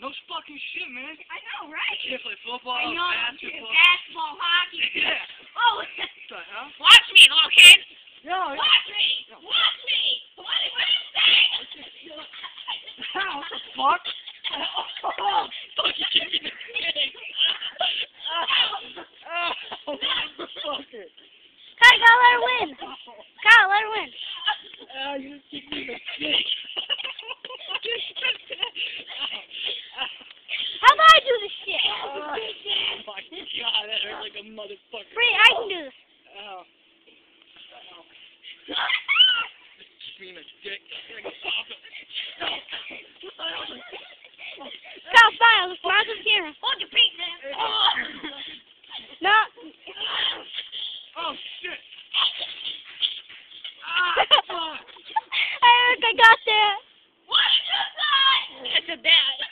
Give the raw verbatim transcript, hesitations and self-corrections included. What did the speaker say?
No fucking shit, man. I know, right? You can't play football, I know. basketball. Basketball, hockey. Yeah. Oh. What the hell? Watch me, little kid. No. Watch me. Watch me. What, what are you saying? What the fuck? Oh, fucking give me the thing. Oh, motherfucker. Kyle, gotta let her win. Kyle, let her win. Oh, you just kicked me in the dick. How about I do this shit? Oh my god, that hurt like a motherfucker. Free, I can do this. Ow. Ow. Scream at dick. Like a pop it. Kyle, fine, I'll just mark the camera. Hold your